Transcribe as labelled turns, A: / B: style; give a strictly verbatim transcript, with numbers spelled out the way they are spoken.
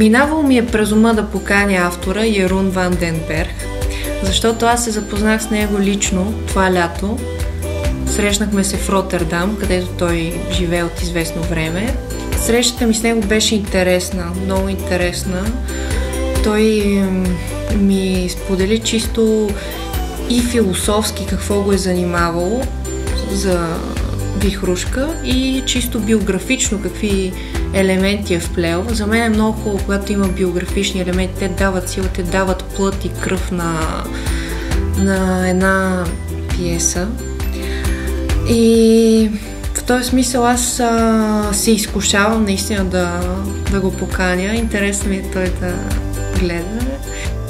A: Минавало ми е през ума да поканя автора Ярун Ван ден Берг, защото аз се запознах с него лично това лято. Срещнахме се в Ротердам, където той живее от известно време. Срещата ми с него беше интересна, много интересна. Той ми сподели чисто и философски какво го е занимавало за Вихрушка и чисто биографично какви елементи е вплел. За мен е много хубаво, когато има биографични елементи, те дават сила, те дават плът и кръв на, на една пиеса. И в този смисъл аз а, се изкушавам наистина да, да го поканя. Интересно ми е той да гледа.